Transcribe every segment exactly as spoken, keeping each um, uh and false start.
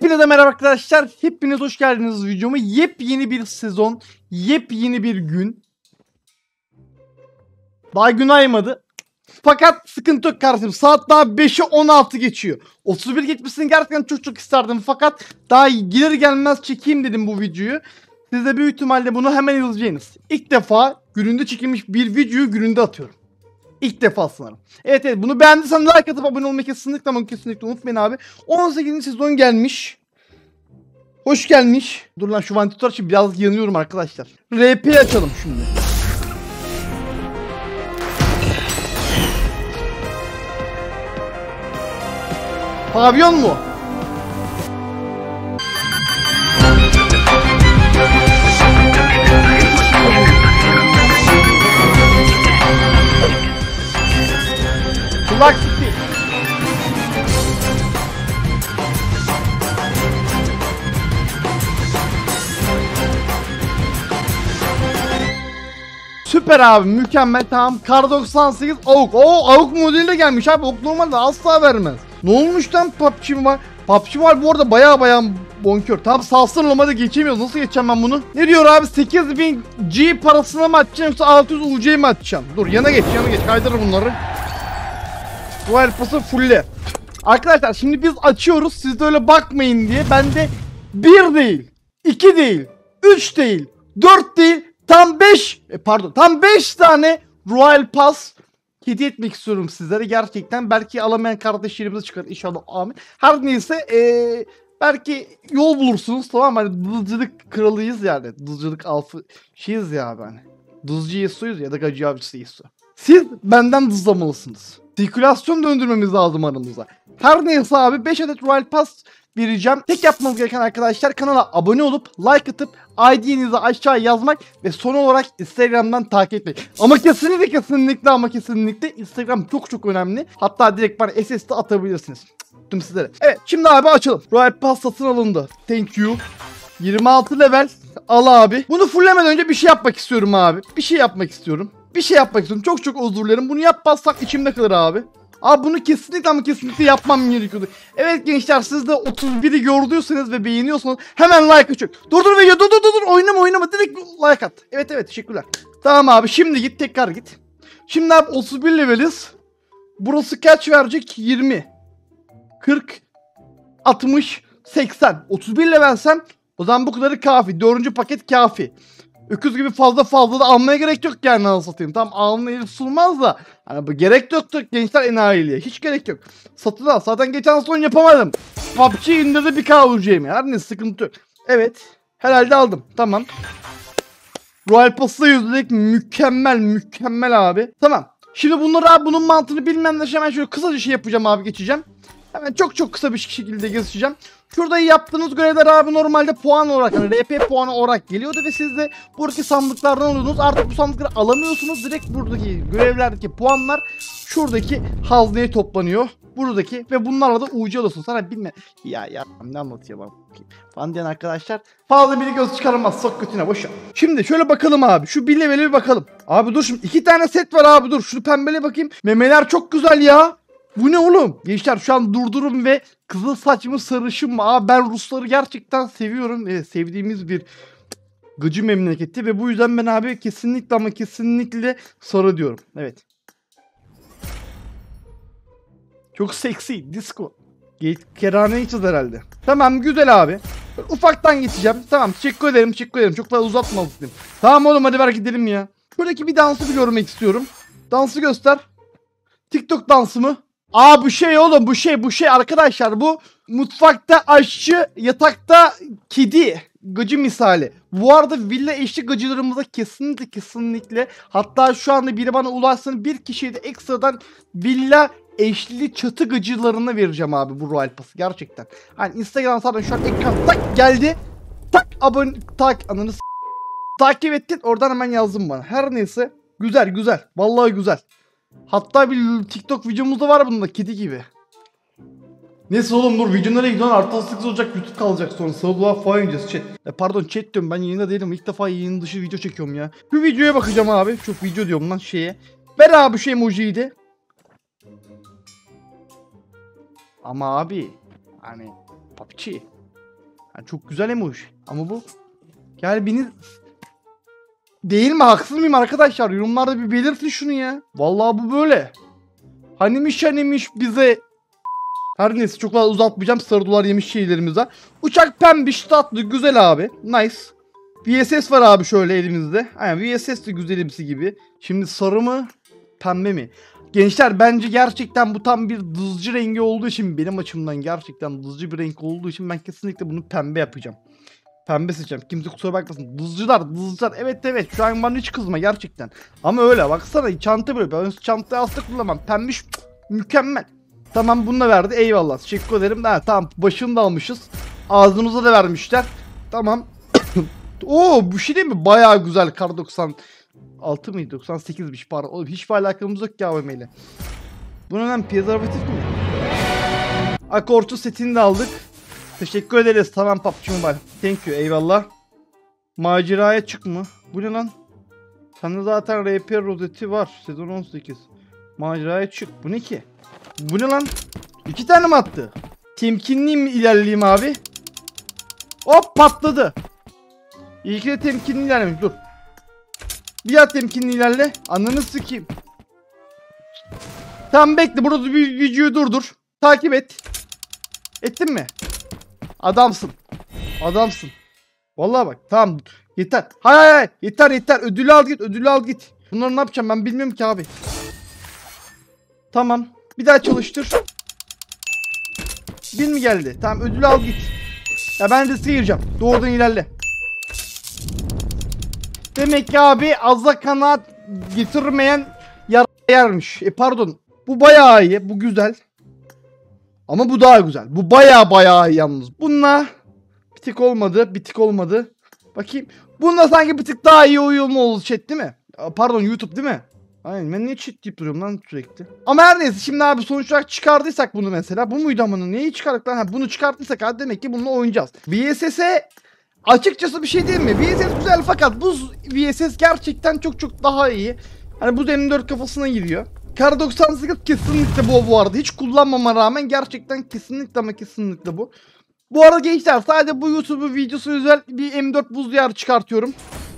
Hepinize merhaba arkadaşlar. Hepiniz hoş geldiniz videoma. Yepyeni bir sezon, yepyeni bir gün. Daha gün aymadı. Fakat sıkıntı yok kardeşim. Saat daha beşe on altı geçiyor. otuz bir geçmesini gerçekten çok çok isterdim. Fakat daha gelir gelmez çekeyim dedim bu videoyu. Siz de büyük ihtimalle bunu hemen izleyeceksiniz. İlk defa gününde çekilmiş bir videoyu gününde atıyorum. İlk defa sanırım. Evet evet, bunu beğendiysen like atıp abone olmayı kesinlikle ama kesinlikle unutmayın abi. on sekizinci sezon gelmiş. Hoş gelmiş. Dur lan, şu vantilatör için biraz yanıyorum arkadaşlar. R P'yi açalım şimdi. Pavyon mu? Kulak gitti. Süper abi, mükemmel, tamam. Kar doksan sekiz avuk. Oo, avuk modeliyle gelmiş abi. Avuk normalde asla vermez. Ne olmuş lan P U B G var? P U B G var bu arada, baya baya bonkör. Tam salsın olmadı, geçemiyoruz. Nasıl geçeceğim ben bunu? Ne diyor abi? sekiz bin G parasına mı atacağım yoksa altı yüz U C'ye mi atacağım? Dur, yana geç yana geç, kaydırır bunları. Bu elpası fulle. Arkadaşlar şimdi biz açıyoruz, siz de öyle bakmayın diye. Bende bir değil, iki değil, üç değil, dört değil, tam beş, e pardon tam beş tane Royal Pass hediye etmek istiyorum sizlere gerçekten. Belki alamayan kardeşlerimize çıkar inşallah, amin. Her neyse ee, belki yol bulursunuz, tamam mı? Hani dızcılık kralıyız yani. Dızcılık alfı şeyiz ya abi, hani. Dızcı Yesu'yuz ya da gacı avcısı Yesu. Siz benden dızlamalısınız. Sirkülasyon döndürmemiz lazım aramıza. Her neyse abi, beş adet Royal Pass vereceğim. Tek yapmanız gereken arkadaşlar, kanala abone olup like atıp I D'nizi aşağıya yazmak ve son olarak Instagram'dan takip etmek. Ama kesinlikle kesinlikle ama kesinlikle Instagram çok çok önemli. Hatta direkt bana S S de atabilirsiniz. Tüm sizlere. Evet, şimdi abi açalım. Royal Pass satın alındı. Thank you. yirmi altı level. Al abi. Bunu fulllemeden önce bir şey yapmak istiyorum abi. Bir şey yapmak istiyorum. Bir şey yapmak istiyorum. Çok çok özür dilerim. Bunu yapmazsak içimde kalır abi. Abi bunu kesinlikle ama kesinlikle yapmam gerekiyordu. Evet gençler, siz de otuz biri gördüyseniz ve beğeniyorsanız hemen like açın. Dur dur video, dur dur dur oynama oynama, direkt like at. Evet evet, teşekkürler. Tamam abi, şimdi git tekrar git. Şimdi abi otuz bir leveliz. Burası kaç verecek? yirmi, kırk, altmış, seksen. otuz bir levelsem o zaman bu kadarı kafi. Dördüncü paket kafi. Öküz gibi fazla fazla da almaya gerek yok yani, nasıl satayım. Tam almayı sunmaz da. Hani bu gerek yoktu gençler enayiliğe. Hiç gerek yok. Satın al. Zaten geçen son yapamadım. P U B G indirdi bir kavuracağım ya. Her ne sıkıntı yok. Evet. Herhalde aldım. Tamam. Royal Pass'la yüzdelik mükemmel mükemmel abi. Tamam. Şimdi bunları abi, bunun mantığını bilmem de hemen şöyle kısaca şey yapacağım abi, geçeceğim. Hemen çok çok kısa bir şekilde geçeceğim. Şurada yaptığınız görevler abi normalde puan olarak, hani R P puanı olarak geliyordu ve siz de buradaki sandıklardan alıyordunuz. Artık bu sandıkları alamıyorsunuz. Direkt buradaki görevlerdeki puanlar şuradaki hazneye toplanıyor. Buradaki ve bunlarla da U C alıyorsun. Sana bilme. Ya ya ne anlatıyor bana falan diyen arkadaşlar fazla biri göz çıkarmaz. Sok götüne, boş ver. Şimdi şöyle bakalım abi. Şu bir leveli bir bakalım. Abi dur, şimdi iki tane set var abi, dur. Şu pembele bakayım. Memeler çok güzel ya. Bu ne oğlum? Gençler şu an durdurun ve kızıl saç mı sarışın mı? Aa, ben Rusları gerçekten seviyorum. Evet, sevdiğimiz bir gıcı memleketi ve bu yüzden ben abi kesinlikle ama kesinlikle sarı diyorum. Evet. Çok seksi. Disco. Kerane içiz herhalde. Tamam, güzel abi. Ufaktan geçeceğim. Tamam, teşekkür ederim teşekkür ederim. Çok daha uzatmadım. Tamam oğlum, hadi ver gidelim ya. Şuradaki bir dansı bir görmek istiyorum. Dansı göster. TikTok dansı mı? Aa, bu şey oğlum, bu şey bu şey arkadaşlar, bu mutfakta aşçı, yatakta kedi gıcı misali. Bu arada villa eşli gıcılarımıza kesinlikle kesinlikle, hatta şu anda biri bana ulaşsın, bir kişiye de ekstradan villa eşli çatı gıcılarına vereceğim abi bu Royal Pass'ı gerçekten. Hani Instagram zaten şu an ekran tak geldi. Tak abone tak ananı s takip ettin, oradan hemen yazdım bana. Her neyse, güzel güzel, vallahi güzel. Hatta bir TikTok videomuz da var bunda, kedi gibi. Neyse oğlum, dur videolara gidiyorsun, artı sıkıntı olacak, YouTube kalacak sonra. Sabah falan oynayacağız chat. E pardon chat diyorum, ben yayında değilim, ilk defa yayın dışı video çekiyorum ya. Şu videoya bakacağım abi, şu video diyorum lan şeye. Ver abi şu emojiyi de. Ama abi hani P U B G Yani çok güzel emoji. Ama bu yani beni değil mi, haksız mıyım arkadaşlar? Yorumlarda bir belirtin şunu ya. Vallahi bu böyle. Hanimiş hanimiş bize. Her neyse çok fazla uzatmayacağım. Sarı dolar yemiş şeylerimiz var. Uçak pembiş tatlı güzel abi. Nice. V S S var abi şöyle elimizde. Aynen V S S de güzelimsi gibi. Şimdi sarı mı pembe mi? Gençler bence gerçekten bu tam bir dızcı rengi olduğu için, benim açımdan gerçekten dızcı bir renk olduğu için ben kesinlikle bunu pembe yapacağım. Pembe seçeceğim. Kimse kusura bakmasın. Dızcılar, dızcılar. Evet evet. Şu an bana hiç kızma gerçekten. Ama öyle baksana çanta böyle. Ben çantayı asla kullanmam. Pembiş mükemmel. Tamam bunu da verdi. Eyvallah. Teşekkür ederim. Ha, tamam başını da almışız. Ağzımıza da vermişler. Tamam. Oo bu şey değil mi? Bayağı güzel. Kar doksan altı mıydı? doksan sekizmiş pardon. Oğlum hiçbir alakamız yok ki A V M ile. Bunun hemen prezervatif mi? Akortu setini de aldık. Teşekkür ederiz. Tamam P U B G Mobile. Thank you. Eyvallah. Maceraya çık mı? Bu ne lan? Sende zaten R P rozeti var. Sezon on sekiz. Maceraya çık. Bu ne ki? Bu ne lan? İki tane mi attı? Temkinli mi ilerleyeyim abi? Hop patladı. İyi ki de temkinli ilerlemiş. Dur. Bir daha temkinli ilerle. Ananı sikeyim. Tamam bekle. Burada bir videoyu durdur. Takip et. Ettin mi? Adamsın. Adamsın. Vallahi bak. Tamam. Yeter. Hay hay hay. Yeter yeter. Ödülü al git. Ödülü al git. Bunları ne yapacağım ben bilmiyorum ki abi. Tamam. Bir daha çalıştır. Bin mi geldi? Tamam ödülü al git. Ya ben de sıyıracağım. Doğrudan ilerle. Demek ki abi azla kanaat getirmeyen yara yermiş. E pardon. Bu bayağı iyi. Bu güzel. Ama bu daha güzel. Bu bayağı bayağı iyi yalnız. Bununla bir tık olmadı. Bir tık olmadı. Bakayım. Bununla sanki bir tık daha iyi uyumlu oldu chat değil mi? Pardon YouTube değil mi? Aynen ben niye cheat deyip duruyorum lan sürekli. Ama her neyse şimdi abi sonuç olarak çıkardıysak bunu mesela. Bu muydu amına? Neyi çıkardık lan? Ha, bunu çıkarttıysak abi demek ki bununla oynayacağız. V S S'e açıkçası bir şey değil mi? V S S güzel fakat bu V S S gerçekten çok çok daha iyi. Hani bu M dört kafasına giriyor. Kar doksan sekiz kesinlikle bu bu arada. Hiç kullanmama rağmen gerçekten kesinlikle ama kesinlikle bu. Bu arada gençler sadece bu YouTube videosu özel bir M dört buz diyarı çıkartıyorum.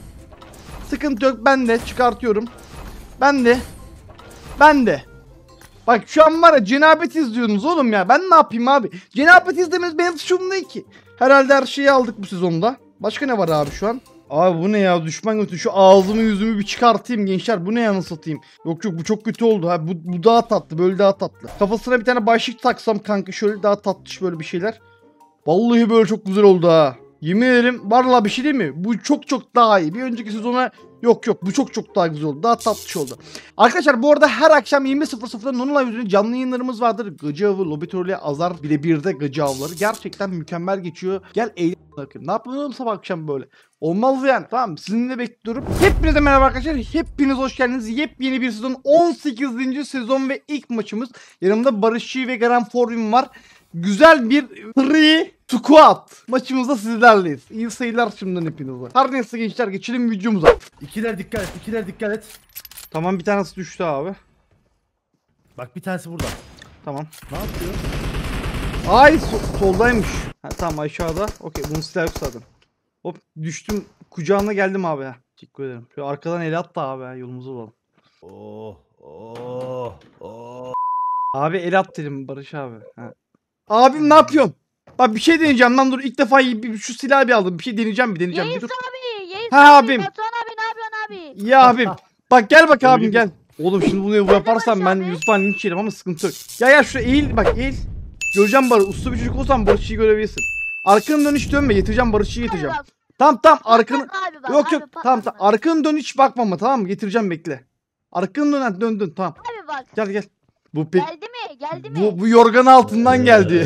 Sıkıntı yok, ben de çıkartıyorum. Ben de. Ben de. Bak şu an var ya cenabet izliyorsunuz oğlum ya. Ben ne yapayım abi? Cenabet izlemeniz benim suçum değil ki. Herhalde her şeyi aldık bu sezonda. Başka ne var abi şu an? Abi bu ne ya, düşman götü. Şu ağzımı yüzümü bir çıkartayım gençler. Bu ne ya, nasıl satayım? Yok yok bu çok kötü oldu. Ha, bu, bu daha tatlı, böyle daha tatlı. Kafasına bir tane başlık taksam kanka şöyle daha tatlış böyle bir şeyler. Vallahi böyle çok güzel oldu ha. Yemin ederim vallahi bir şey değil mi? Bu çok çok daha iyi. Bir önceki sezona yok yok bu çok çok daha güzel oldu. Daha tatlış oldu. Arkadaşlar bu arada her akşam yirmi sıfır sıfırda Nonolive üzerinde canlı yayınlarımız vardır. Gıcı avı, lobi trolü, azar birebirde gıcı avları. Gerçekten mükemmel geçiyor. Gel eğlen bakayım. Ne yapalım sabah akşam böyle? Olmaz yani. Tamam sizinle bekliyorum. Hepinize merhaba arkadaşlar. Hepiniz hoş geldiniz. Yepyeni bir sezon. on sekizinci sezon ve ilk maçımız. Yanımda Barışçı ve Garan Forvin var. Güzel bir three squad maçımızda sizlerleyiz. İyi sayılar şimdiden hepinize. Her neyse gençler geçelim videomuza. İkiler dikkat et, ikiler dikkat et. Tamam bir tanesi düştü abi. Bak bir tanesi burada. Tamam. Ne yapıyor? Ay so soldaymış. Ha, tamam aşağıda. Okey bunun silahı yok zaten. Hop düştüm kucağına geldim abi ya. Teşekkür ederim. Şu arkadan el attı abi ya, yolumuzu bulalım. Oh, oh, oh. Abi el at dedim Barış abi. Ha. Abim ne yapıyorsun? Bak bir şey deneyeceğim lan, dur ilk defa bir, şu silahı bir aldım. Bir şey deneyeceğim bir deneyeceğim. Yeis Bir dur. abi, Yeis Ha, abi, abim. Batuhan abi ne yapıyorsun abi? Ya abim. Bak gel bak abim Öyle gel. Oğlum şimdi bunu yaparsam ben abi. Yusuf'tan linç yerim ama sıkıntı yok. Ya ya şuraya eğil bak eğil. Göreceğim Barış. Uslu bir çocuk olsam Barış'ı görebilirsin. Arkanı dön hiç dönme, getireceğim Barış'ı getireceğim. Abi bak, Tamam tamam arkanı. bak abi bak, Yok abi yok bak, tamam bak, tamam. bak. Arkanı dön hiç bakma ama tamam mı? Getireceğim bekle. Arkanı dön hadi dön dön tamam. Abi bak. Gel gel. Bu pek Geldi mi? Geldi mi? bu bu yorgan altından geldi.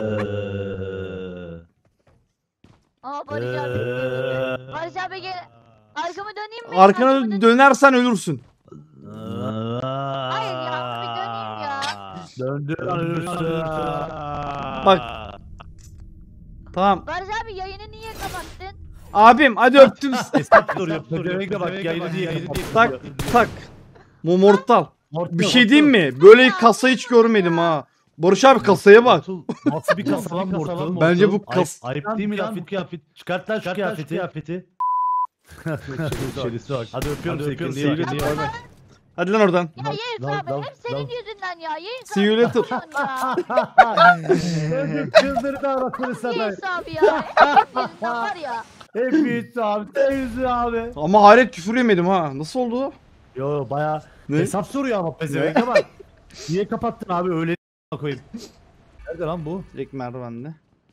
Aa Barış abi. Barış abi gel. Arkamı döneyim mi? Arkana Arkamı dön- dönersen ölürsün. Hayır ya bir döneyim ya. Döndür ölürsün. Bak. Tamam. Barış abi yayını niye kapattın? Abim hadi öptüm. Hesap duruyor. Pedevenk bak yayını diye yayını diye. Tak tak. Momortal. Mortal, Bir şey diyeyim mi? Böyle kasa hiç görmedim ha. Barış abi kasaya bak. Mortal, nasıl bir kasa lan Mortal? Bence bu kas- Ayıp, ayıp değil mi lan bu kıyafet? Çıkart lan şu kıyafeti. kıyafeti. Şerisi bak. Hadi öpüyorum seni. Kendine iyi bak. Bay bay. Hadi lan oradan. Ya Yiğit Lan, abi lan, hep senin lan. yüzünden ya. Yiğit See you abi, later. yapıyorsun ya. Çıldırdı anasını satayım. Yiğit abi ya. Hep yüzünden var ya. Hep yüzü abi. Sen yüzü abi. Ama hayret küfür yemedim ha. Nasıl oldu? Yo baya Ne? hesap soruyor ama pezevenk bak. Niye kapattın abi öyle koyayım. Nerede lan bu? Direkt merdivende.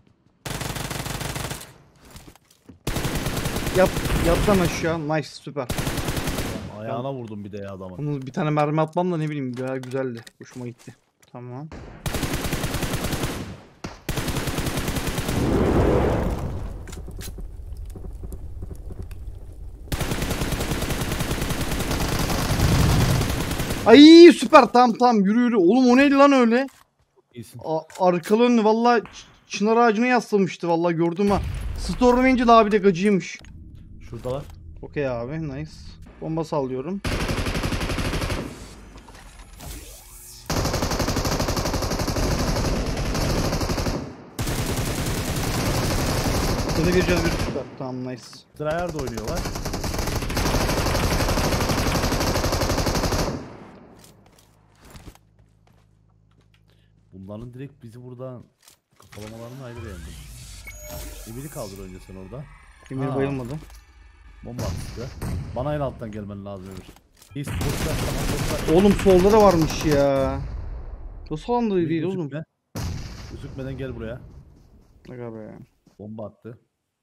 Yap, yattan aşağı. Nice, süper. Ayağına vurdum bir de ya adamın. Onu bir tane mermi atmam da ne bileyim bayağı güzeldi. Hoşuma gitti. Tamam. Ay süper, tamam tamam, yürü yürü. Oğlum o neydi lan öyle? İyisin. A- arkalı önlü valla ç- çınar ağacına yaslamıştı valla, gördüm ha. Storm Angel abi de gacıymış. Şuradalar. Okey abi, nice. Bomba sallıyorum. Seni bir canı bir süper. Tamam, nice. Tryhard oynuyorlar. Bunların direkt bizi buradan kafalamalarını ayrı beğendim. Emir'i kaldır önce sen orada. Emir Ha. bayılmadı. Bomba attı size. Bana en alttan gelmen lazım Emir. East boşver tamam boşver. Oğlum solda da varmış ya. Nasıl alanda değil oğlum? Gözükme. Gözükmeden gel buraya. Aga be. Bomba attı.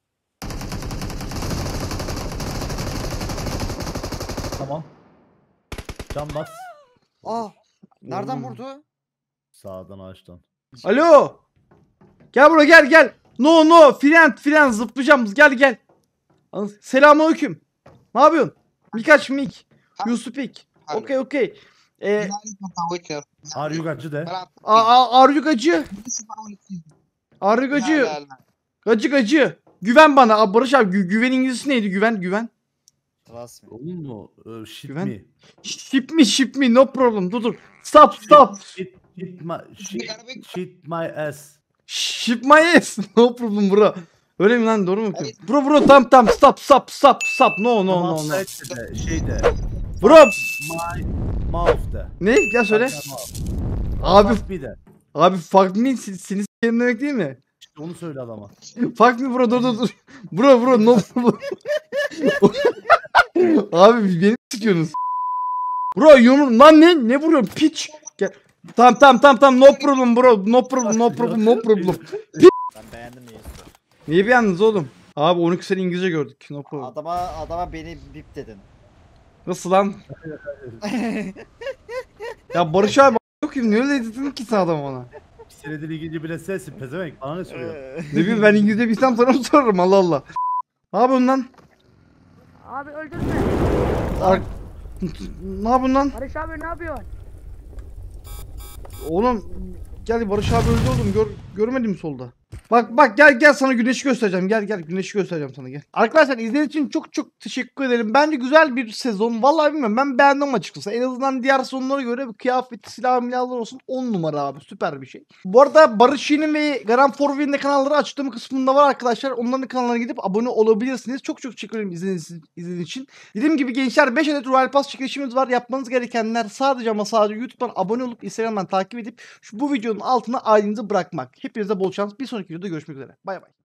Tamam. Can bas. Aa, nereden Oğlum. vurdu? Sağdan ağaçtan. Alo. Gel buraya, gel gel. No no, filan filan zıplayacağım. Gel gel. Selamünaleyküm. Ne yapıyorsun? Birkaç mik. You speak. Hello. Okay okay. Ee, Are you gacı de. a- a- aryu gacı. Aryu gacı. لا لا لا Gacı gacı. Güven bana. Aa, Barış abi, gü- güven İngilizcesi neydi? Güven güven. Trust me. Olur mu? Ee, shit Güven. me. Ship me ship me, no problem. Dur dur. Stop stop. Shit, shit my, shit, Arabic. shit my ass. Ship my ass. No problem bro. Öyle mi lan, doğru mu okuyorum? Bro bro, tam tam, stop stop stop stop. No no Tamam, no no. set de, şey de. Bro. My mouth de. Ne? Gel söyle. Fuck my mouth. Abi Fuck me de. abi fuck me, seni s**erim demek değil mi? İşte onu söyle adama. Fuck me bro, dur dur dur. Bro bro, no problem. Abi beni sıkıyorsunuz. Bro yumruk lan, ne ne vuruyorsun piç? Gel. Tamam tamam tamam tamam, no problem bro, no problem no problem no problem. Ben beğendim Yiğit. Neyi beğendiniz oğlum? Abi on iki sene İngilizce gördük. No problem. Adama adama beni bip dedin. Nasıl lan? Ya Barış abi yok ki, niye öyle dedin ki sen adam ona? Bir senedir İngilizce bile sensin pezevenk. Bana ne soruyor? Ne bileyim, ben İngilizce bilsem sana mı sorarım, Allah Allah. Ne yapıyorsun lan? Abi öldürme. Ar- ne yapıyorsun lan? Barış abi ne yapıyorsun? Oğlum gel, Barış abi öldü oğlum, gör, görmedin mi solda? Bak bak, gel gel, sana güneşi göstereceğim, gel gel, güneşi göstereceğim sana, gel. Arkadaşlar izlediğiniz için çok çok teşekkür ederim. Bence güzel bir sezon, vallahi bilmiyorum, ben beğendim açıkçası. En azından diğer sonlara göre kıyafeti, silah milahlar olsun, on numara abi, süper bir şey. Bu arada Barış Yiğit'in ve Garan Forvin'in de kanalları açıklama kısmında var arkadaşlar. Onların kanallarına gidip abone olabilirsiniz. Çok çok teşekkür ederim izlediğiniz, izlediğiniz için. Dediğim gibi gençler, beş adet Royal Pass çekilişimiz var. Yapmanız gerekenler sadece ama sadece YouTube'dan abone olup Instagram'dan takip edip şu bu videonun altına ailenizi bırakmak. Hepinize bol şans. Bir sonraki videoda görüşmek üzere. Bay bay.